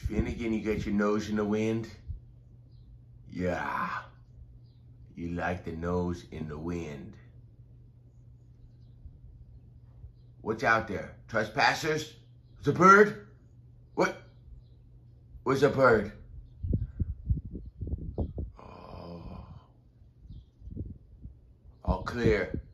Finnegan, you got your nose in the wind? Yeah. You like the nose in the wind. What's out there? Trespassers? It's a bird? What? Where's a bird? Oh. All clear.